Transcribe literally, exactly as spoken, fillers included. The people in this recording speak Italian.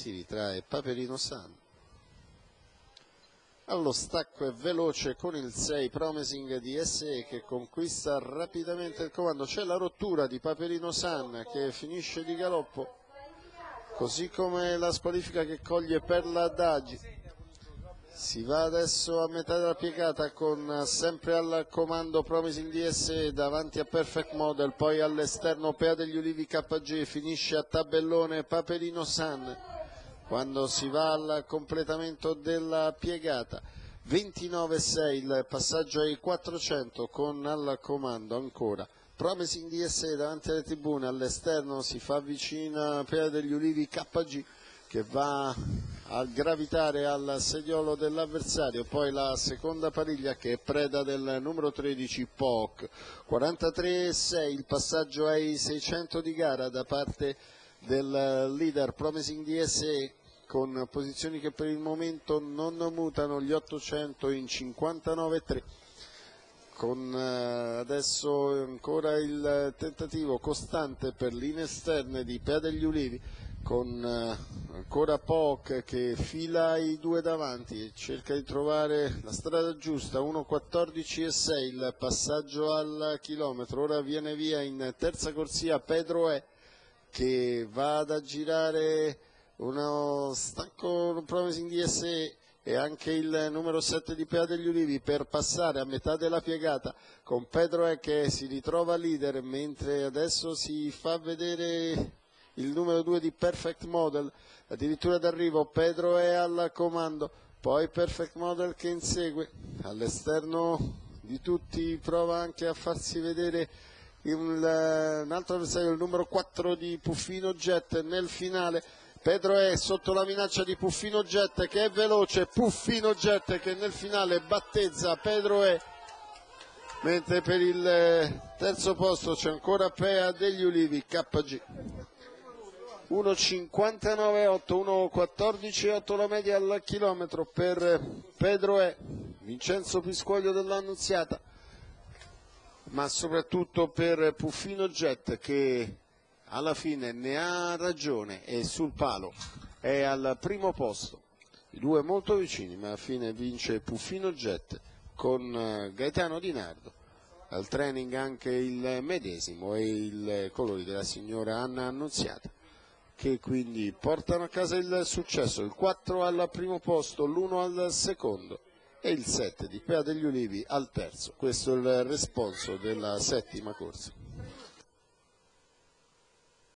si ritrae Paperino San. Allo stacco è veloce con il sei Promising di S E che conquista rapidamente il comando. C'è la rottura di Paperino San che finisce di galoppo, così come la squalifica che coglie per la Dagi. Si va adesso a metà della piegata con sempre al comando Promising di S E davanti a Perfect Model, poi all'esterno Pea degli Ulivi K G, finisce a tabellone Paperino San quando si va al completamento della piegata. ventinove sei il passaggio ai quattrocento con al comando ancora Promising di S E davanti alle tribune, all'esterno si fa vicina Pea degli Ulivi K G che va a gravitare al sediolo dell'avversario, poi la seconda pariglia che è preda del numero tredici P O C. quarantatré sei il passaggio ai seicento di gara da parte del leader Promising di S E con posizioni che per il momento non mutano, gli ottocento in cinquantanove tre. Con eh, adesso ancora il tentativo costante per linee esterne di Pea degli Ulivi con eh, ancora P O C che fila i due davanti e cerca di trovare la strada giusta. uno quattordici e sei il passaggio al chilometro, ora viene via in terza corsia Pedro E che va ad aggirare uno stacco Promising di S E e anche il numero sette di Pea degli Ulivi per passare a metà della piegata con Pedro E che si ritrova leader, mentre adesso si fa vedere il numero due di Perfect Model, addirittura d'arrivo Pedro E al comando, poi Perfect Model che insegue, all'esterno di tutti prova anche a farsi vedere un, un altro avversario, il numero quattro di Puffino Jet nel finale. Pedro è sotto la minaccia di Puffino Jet che è veloce, Puffino Jet che nel finale battezza Pedro è, mentre per il terzo posto c'è ancora Pea degli Ulivi K G. uno cinquantanove otto, uno quattordici otto la media al chilometro per Pedro E, Vincenzo Piscoglio dell'Annunziata, ma soprattutto per Puffino Jet che alla fine ne ha ragione e sul palo è al primo posto. I due molto vicini, ma alla fine vince Puffino Jet con Gaetano Di Nardo. Al training anche il medesimo e i colori della signora Anna Annunziata, che quindi portano a casa il successo. Il quattro al primo posto, l'uno al secondo e il sette di Pea degli Ulivi al terzo. Questo è il responso della settima corsa.